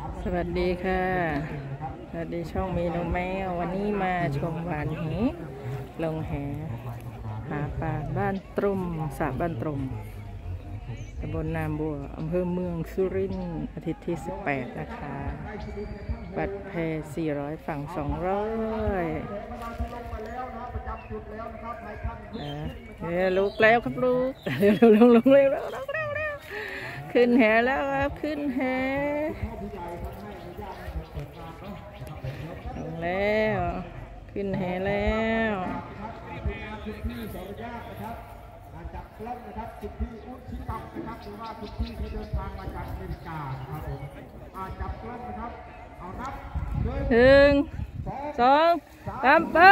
สวัสดีค่ะสวัสดีช่องเมนูแมววันนี้มาชมหวานแหลงแหหาปลาบ้านตรุมสระบ้านตรุมตำบลนามบัวอำเภอเมืองสุรินทร์อาทิตย์ที่18นะคะบัตรแพ400ฝั่ง200ลุกแล้วครับลูกลงเร็วขึ้นแหแล้วครับขึ้นแหลงแล้วขึ้นแหแล้วคุณพี่สรญาตินะครับจับกล้องนะครับคุณพี่อุชิตับนะครับหรือว่าคุณพี่ที่เดินทางมาจากอเมริกานะครับผมจับกล้องนะครับเอานับ 1 2 3ไป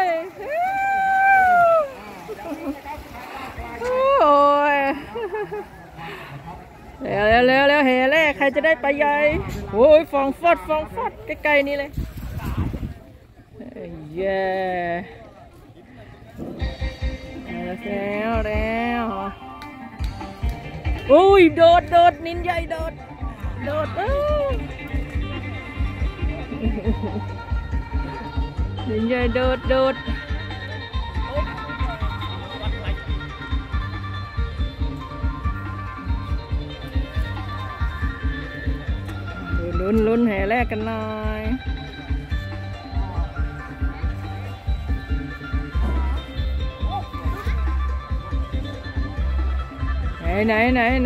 โอ้ยเร็วแห่แรกใครจะได้ปลาใหญ่โอ้ยฟองฟอดใกล้ๆนี่เลยเย้แล้วอุ้ยโดดนินใหญ่โดดนินใหญ่โดดลุ้นแห่แรกกันหน่อยไหน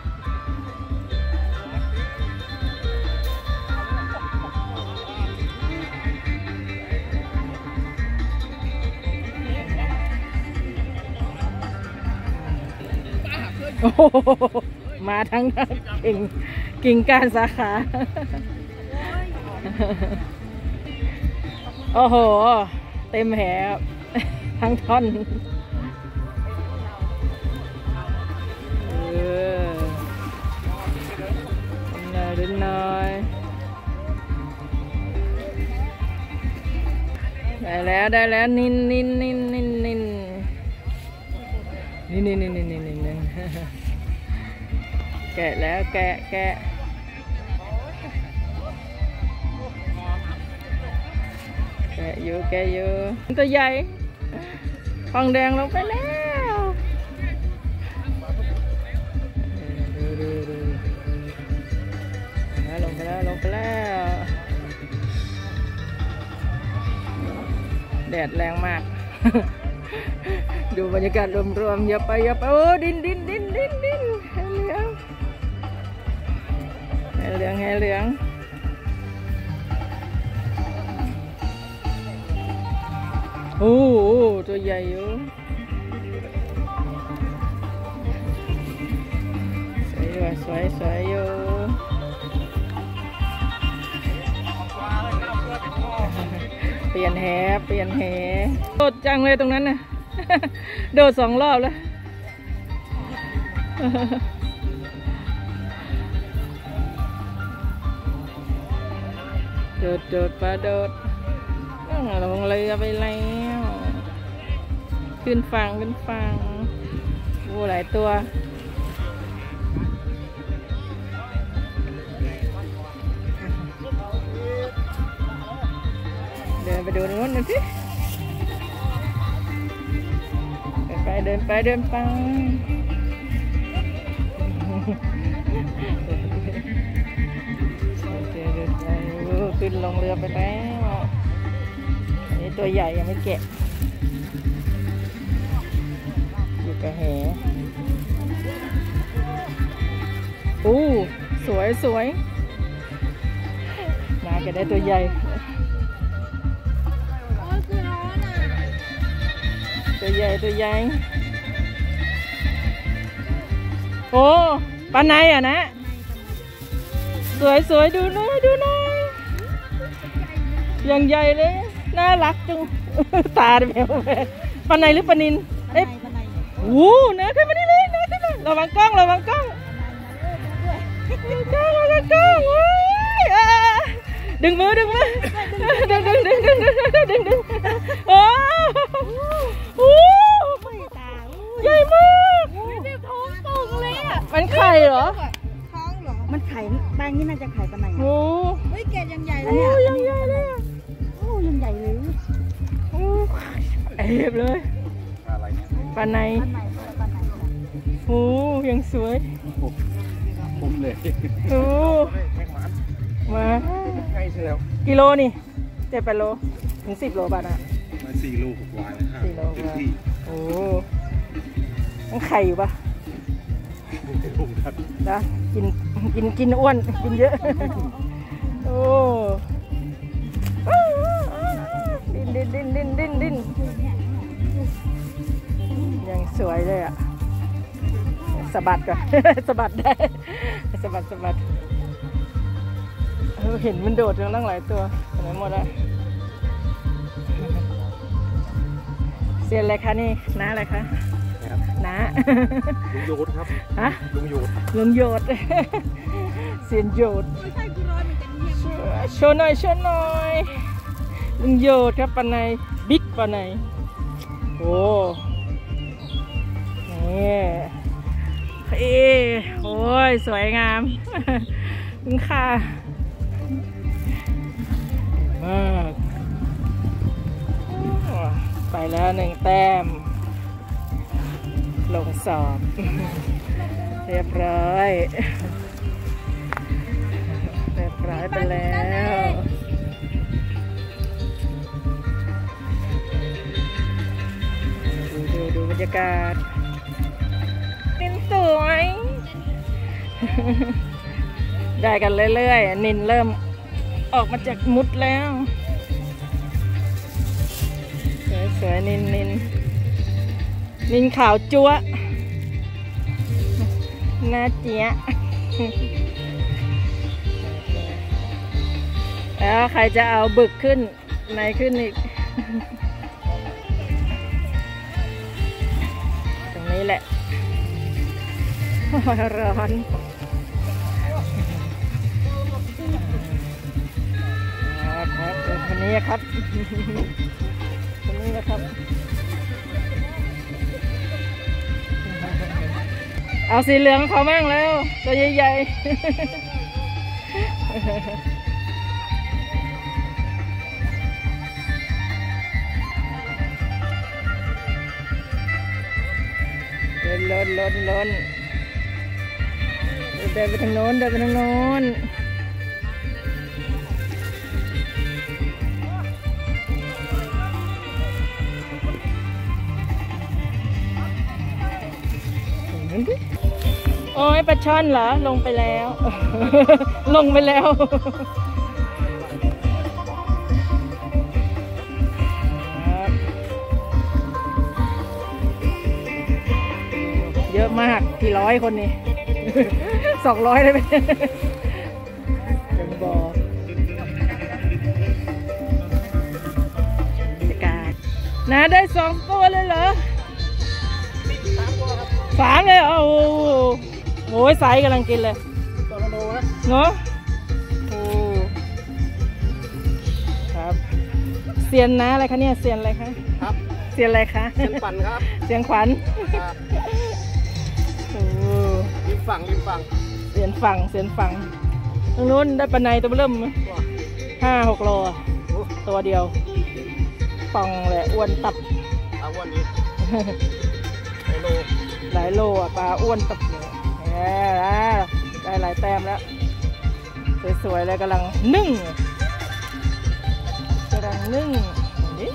โอ้มาทั้งกิ่งการสาขาโอ้โหเต็มแหบทั้งท่อนนิดหน่อยได้แล้วนินแกะแล้วแกะอยู่ตัวใหญ่ฟองแดงลงไปแล้วลงไปแล้วแดดแรงมาก ดูบรรยากาศรวมๆอย่าไปโอ้ดินแหเหลืองโอ้ตัวใหญ่อยู่สวยอยู่เปลี่ยนแหโดดจังเลยตรงนั้นน่ะ โดด2 รอบแล้วโดดปลาโดดลงเรือไปแล้วขึ้นฝั่งโอ้หลายตัวเดินไปดูนู้นหน่อยสิเดินไปขึ้นลงเรือไปแล้วนี่ตัวใหญ่ยังไม่แกะอยู่กับแหสวยมาก็ได้ตัวใหญ่โอ้ปลาในอ่ะนะสวยดูหน่อยอย่างใหญ่เลยน่ารักจังตาแมวปลาในหรือปลานิลโอ้นะขึ้นมานี่เลยระวังกล้องดึงมือดึงโอ้ใหญ่มากท้องตุ่งเลยอ่ะมันไข่เหรอมันไข่บางนี่น่าจะไข่ปลาไหนโอ้เกตยังใหญ่เลยอ่ะยังใหญ่เลยโอ้ยังใหญ่เลยโอ้เอฟเลยปลาในโอ้ยังสวยผมเลยโอ้มากิโลนี่7-8 โลถึง10 โลบาทอ่ะมา4 โล6 วัน 4 โลกว่าโอ้ต้องไข่อยู่ปะนะกินอ้วนกินเยอะโอ้ดิ้นยังสวยเลยอ่ะสะบัดก่อนสะบัดได้สะบัดเห็นมันโดดตั้งหลายตัวไหนหมดอ่ะเซียนอะไรคะนี่น้าอะไรคะน้าลุงโยดครับฮะลุงโยดเซียนโยดโชว์หน่อยลุงโยดครับปลาในบิ๊กปลาในโอ้โอ้ยสวยงามคุณค่ะไปแล้ว1 แต้มลงสอบเรียบร้อยไปแล้วดูบรรยากาศนินสวยได้กันเรื่อยๆนินเริ่มออกมาจากมุดแล้วสวยนินขาวจั๊วน่าเจี๊ยแล้วใครจะเอาบึกขึ้นไหนขึ้นอีกตรงนี้แหละร้อนครับคนนี้ครับเอาสีเหลืองเขาแม่งแล้วตัวใหญ่ๆล้นเดินไปทางโน้นโอ้ยปลาช่อนเหรอลงไปแล้วเยอะมากกี่ร้อยคนนี่200เลยไหมจังบอกบรรยากาศนะได้2 ตัวเลยเหรอ3 เลยโอ้โหไซส์กำลังกินเลยตัวละโลนะเนาะโอ้ครับเซียนนะอะไรคะเนี่ยเซียนอะไรคะครับเซียนอะไรคะเซียนขวัญครับเซียนขวัญริมฝั่งเซียนฝั่งตรงนู้นได้ปลาในตัวเริ่ม5-6 โลตัวเดียวป่องแหละอ้วนตับอ้วนนี้หลายโลอ่ะปลาอ้วนตับเลยได้หลายแต้มแล้วสวยๆเลยกำลังนึ่งนี่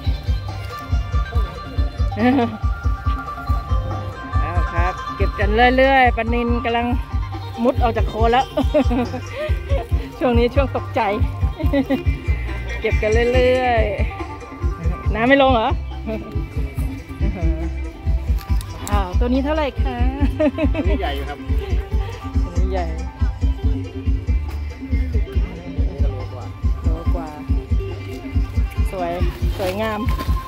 เอาครับเก็บกันเรื่อยๆปลานิลกำลังมุดออกจากโคนแล้วช่วงนี้ช่วงตกใจเก็บกันเรื่อยๆน้ำไม่ลงเหรอตัวนี้เท่าไหร่คะตัวนี้ใหญ่ครับตัวนี้ใหญ่โลกว่าสวยงาม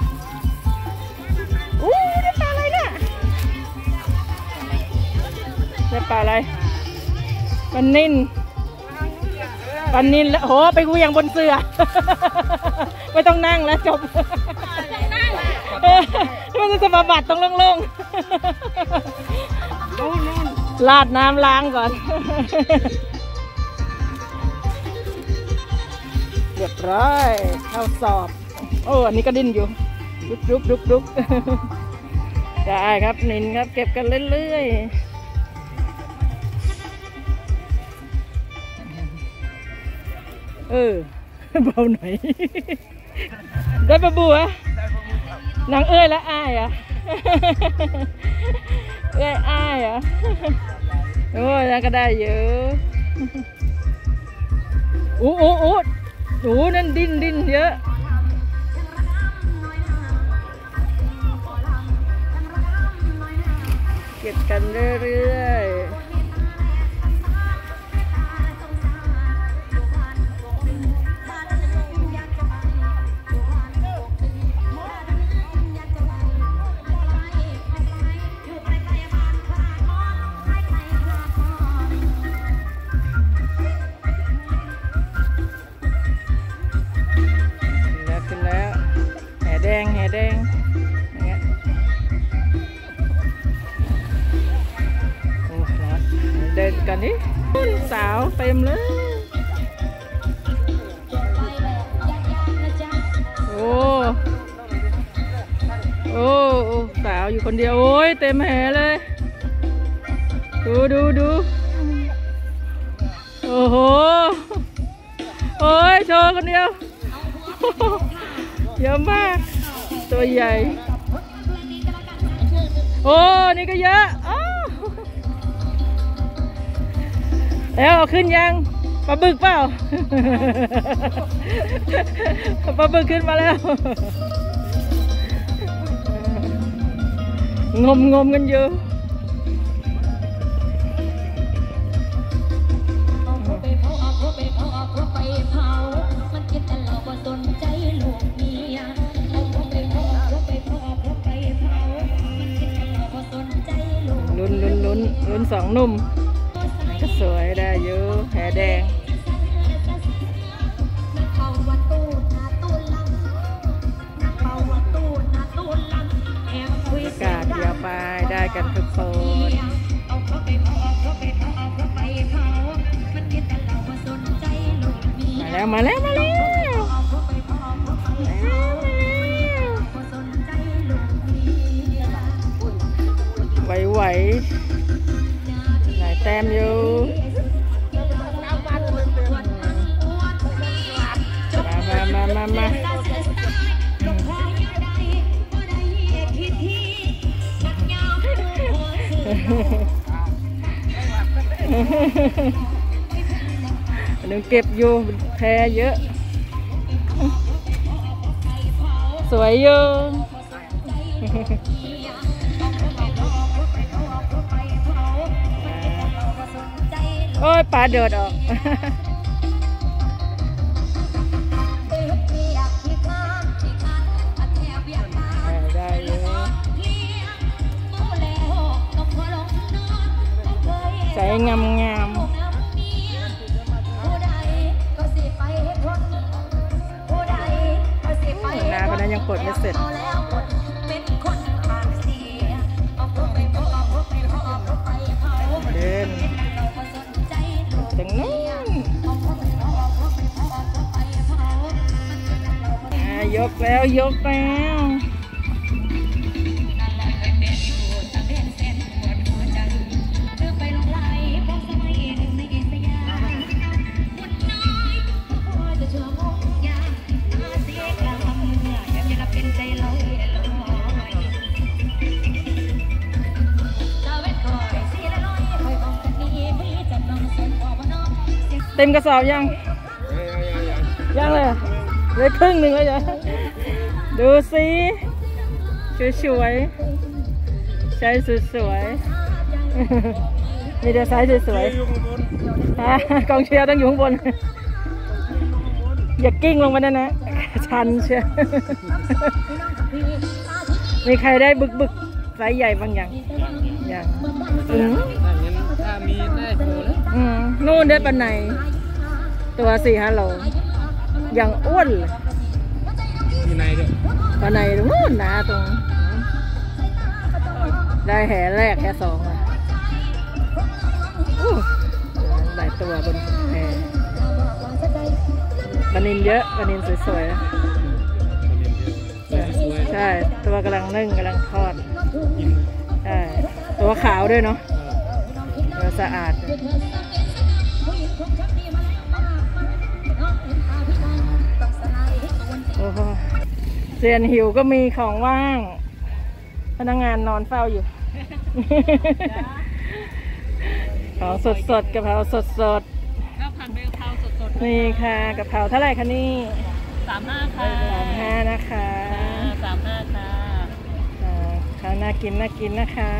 ได้ปลาอะไรเนี่ยได้ปลาอะไรปลานิลแล้วโหไปกูอย่างบนเสือไม่ต้องนั่งแล้วจบมันจะมาบัดตรงโล่งๆลาดน้ำล้างก่อนเรียบร้อยเข้าสอบโอ้อันนี้ก็ดิ้นอยู่ดุกได้ครับนินครับเก็บกันเรื่อยเบาหน่อยได้ปะบัวนางและอ้ายอ่ะอ้ายอ่ะโอ้ยก็ได้เยอะโอ้นั่นดิ้นเยอะเก็บกันเรื่อยขึ้นแล้วแห่แดงอย่างเงี้ยโอ้ร้อนเดินกันนี่สาวเต็มเลยโอ้สาวอยู่คนเดียวโอ้ยเต็มแห่เลยดูโอ้โหโอ้ยโชว์คนเดียวเยอะมากตัวใหญ่โอ้นี่ก็เยอะแล้วเอาขึ้นยังปลาบึกเปล่า ปลาบึกขึ้นมาแล้วงมกันอยู่ลุ้นสองหนุ่มก็สวยได้เยอะแห่แดงอากาศเดียวไปได้กันทุกคนมาแล้วไหวหลายแต้มอยู่มาหนึ่งเก็บอยู่แพเยอะสวยอยู่โอ้ยปลาเดือดออกได้เลยใส่งามนาคนนั้นยังปลดไม่เสร็จเดินถึงนู้นยกแล้วเต็มกระสอบยังเลยครึ่งหนึ่งแล้วจ้ะดูสิสวยใช้สวยมีแต่ไซส์สวยกองเชียร์ต้องอยู่ข้างบนอย่ากิ้งลงมานะชันเชียวมีใครได้บึกไซส์ใหญ่บางอย่างถ้ามีได้โผล่แล้วนู่นได้ปลาไหนตัว4-5 โลอย่างอ้วนเลยมีในด้วยปลาไหนตรงนู้นนะตรงได้แห่แรกแห่2หลายตัวบนแห่นินเยอะปลานินสวยๆใช่ตัวกำลังนึ่งกำลังทอดใช่ตัวขาวด้วยเนาะตัวสะอาดโอ้โหเซียนหิวก็มีของว่างพนักงานนอนเฝ้าอยู่ของสดๆกะเพราสดๆข้าวผัดใบกะเพราสดๆนี่ค่ะกะเพราเท่าไหร่คะนี่35ค่ะ35นะคะ35ค่ะข้าวน่ากินนะคะ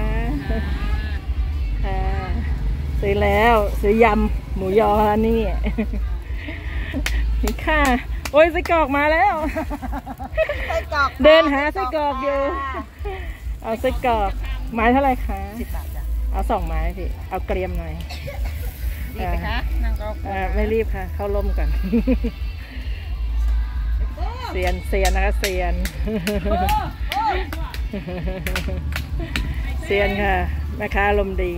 ค่ะซื้อแล้วซื้อยำหมูยอแล้วนี่นี่ค่ะโอ้ยไส้กรอกมาแล้วเดินหาไส้กรอกอยู่เอาไส้กรอกไม้เท่าไหร่คะ10 บาทจ้ะเอา2 ไม้พี่เอาเกรียมหน่อยรีบไหมคะนั่งรอไม่รีบค่ะเข้าร่มก่อนเซียนนะคะเซียนค่ะแม่ค้าลมดี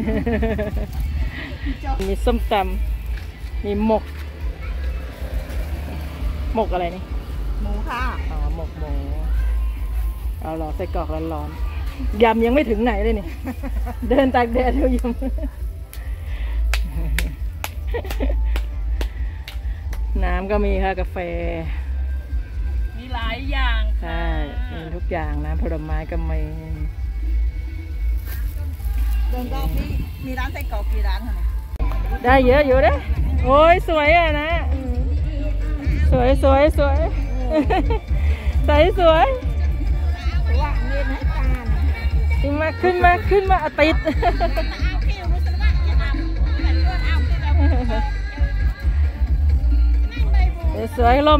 มีส้มตำมีหมกอะไรนี่หมูค่ะอ๋อหมกหมูเอาหรอใส่กรอกร้อนๆยำยังไม่ถึงไหนเลยนี่เดินตากแดดเท่ายำน้ำก็มีค่ะกาแฟมีหลายอย่างใช่มีทุกอย่างน้ำผลไม้ก็มีเดินรอบนี้มีร้านไส้กรอกกี่ร้านคะได้เยอะอยู่เด้โอ้ยสวยอ่ะนะสวยใสสวยขึ้นมาติดสวยล่ม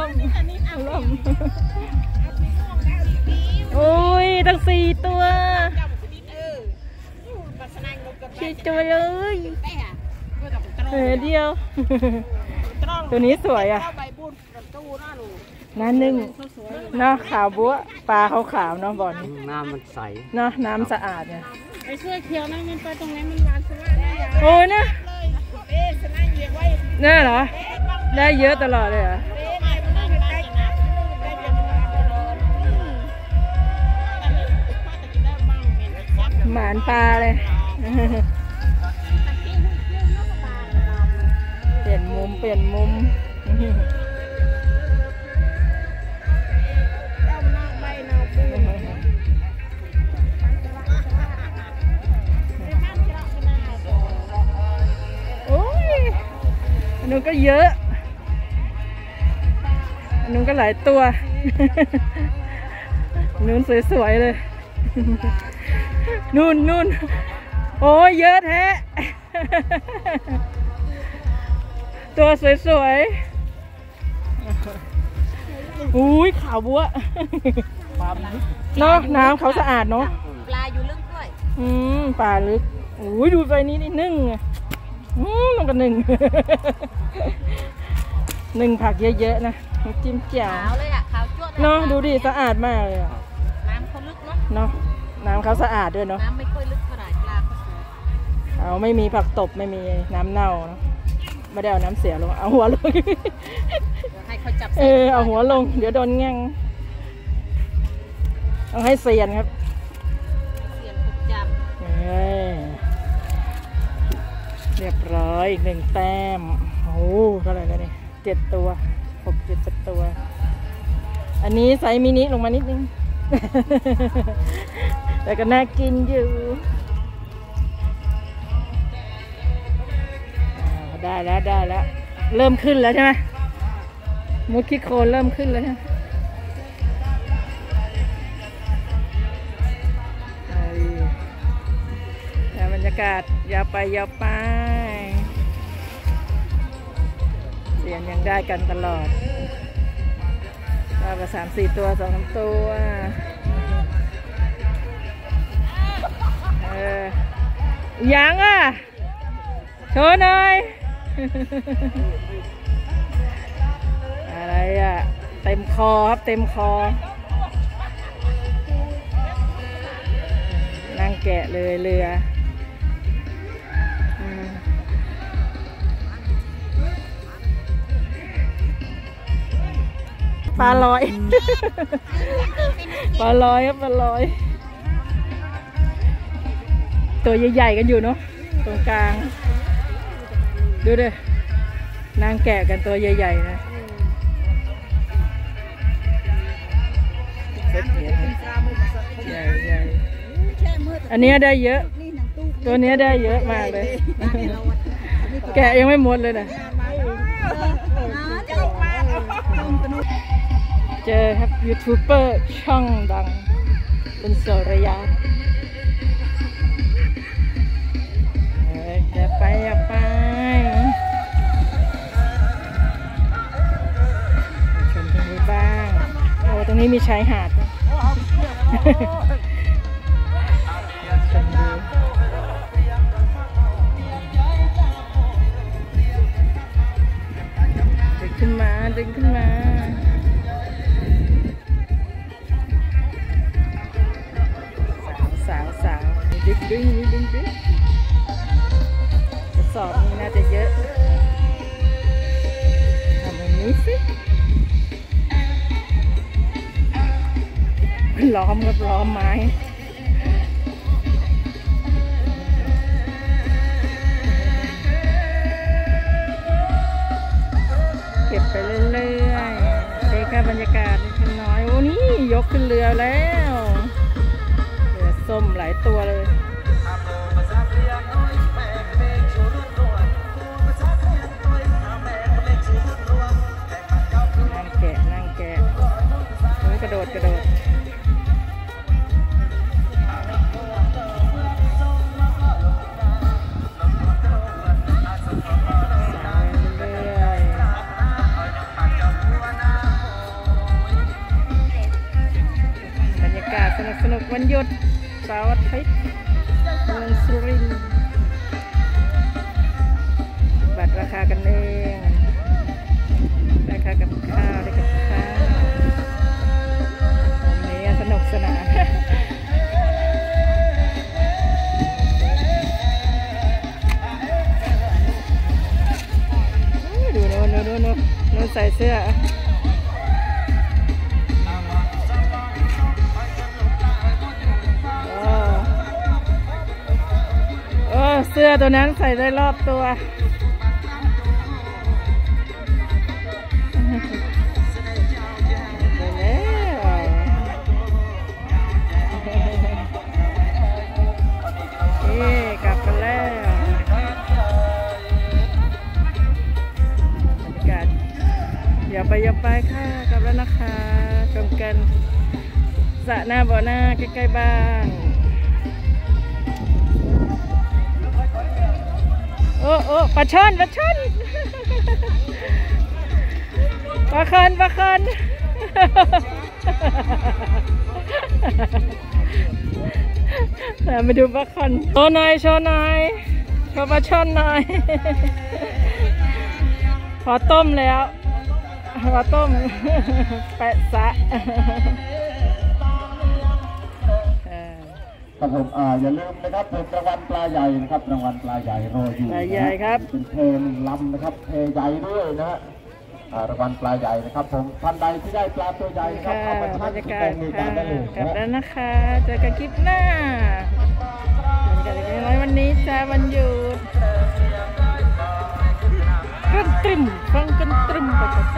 โอ้ยตั้ง4 ตัว4 ตัวเลยเดียวตัวนี้สวยอ่ะน้ำนึ่งเนาะขาวบัวปลาขาวเนาะบอลน้ำมันใสเนาะน้ำสะอาดเนี่ยไอ้ช่วยเคี้ยวนะมันไปตรงนี้มันร้านสลัดได้โอ้ยเนี่ยนี่เหรอได้เยอะตลอดเลยเหรอหมานปลาเลยเปลี่ยนมุมโอ้ยอันนู้นก็เยอะอันนู้นก็หลายตัวนู้นสวยๆเลยนู่นโอ้ยเยอะแท้ตัวสวยๆอุ้ยขาวบัวเนาะน้ำเขาสะอาดเนาะปลาอยู่ลึกด้วยปลาลึกอุ้ยดูไฟนี้นี่นึ่งมันก็นึ่งผักเยอะๆนะจิ้มแจ่วขาวเลยอ่ะขาวจ้วเนาะดูดิสะอาดมากเลยอ่ะน้ำเขาลึกเนาะน้ำเขาสะอาดด้วยเนาะน้ำไม่ค่อยลึกเท่าไหร่ปลาเขาสวยเอาไม่มีผักตบไม่มีน้ำเน่าเนาะไม่ได้เอาน้ำเสียลงเอาหัวลงให้เขาจับเอาหัวลงเดี๋ยวโดนแง่งต้องให้เซียนครับเซียนถูกจับเรียบร้อยอีก1 แต้มโอ้เท่าไหร่แล้วนี่7 ตัว7 ตัวอันนี้ไซส์มินิลงมานิดนึงแต่ก็น่ากินอยู่ได้แล้วเริ่มขึ้นแล้วใช่ไหมมุดขี้โคลนเริ่มขึ้นแล้วใช่ไหมบรรยากาศยาวไปเสียงยังได้กันตลอดเราก็3-4 ตัว2-3 ตัวยังอ่ะโชว์หน่อยอะไรอ่ะเต็มคอครับเต็มคอนั่งแกะเลยเรือปลาลอย ปลาลอยครับปลาลอย ตัวใหญ่ๆกันอยู่เนาะตรงกลางดูดินางแกะกันตัวใหญ่ๆนะใหญ่ๆอันนี้ได้เยอะ ตัวนี้ได้เยอะมากเลย แกะยังไม่หมดเลยนะเจอครับยูทูบเบอร์ช่องดังคุณโสระยะอย่าไปอย่าไปชมตรงนี้บ้างโอ้ตรงนี้มีชายหาดชมดูดึงขึ้นมาดึงขึ้นมาสาวดึงกระสอบนี้น่าจะเยอะทำแบบนี้สิล้อมกับล้อมไม้เก็บไปเรื่อยๆเด็กค่ะบรรยากาศนิดน้อยโอ้นี่ยกขึ้นเรือแล้วเรือส้มหลายตัวเลยนั่งแกะกระโดดสาวเรื่อยบรรยากาศสนุกวันหยุดเสาร์อาทิตย์เมืองสุรินทร์บัตรราคากันเองราคากับข้าวได้กับข้าววันนี้สนุกสนานดูโน้ใส่เสื้อเสื้อตัวนั้นใส่ได้รอบตัวกลับกันแล้วบรรยากาศอย่าไปค่ะกลับแล้วนะคะชมกันสระหน้าบ่อหน้าใกล้ๆบ้านโอ้ปลาช่อนปลาคันมาดูปลาคันโชว์หน่อยโชว์ปลาช่อนหน่อยพอต้มแล้วพอต้มแปะซะครับผมอย่าลืมนะครับเป็นรางวัลปลาใหญ่นะครับรางวัลปลาใหญ่รออยู่ปลาใหญ่ครับเป็นเพลงลำนะครับเพลงใหญ่ด้วยนะฮะรางวัลปลาใหญ่นะครับผมท่านใดที่ได้ปลาตัวใหญ่นะครับเอามาชั่งที่กองมือกันได้เลยกลับแล้วนะคะเจอกันคลิปหน้ากันอีกน้อยวันนี้จ้าวันหยุดกันตรึมฟังกันตรึมไป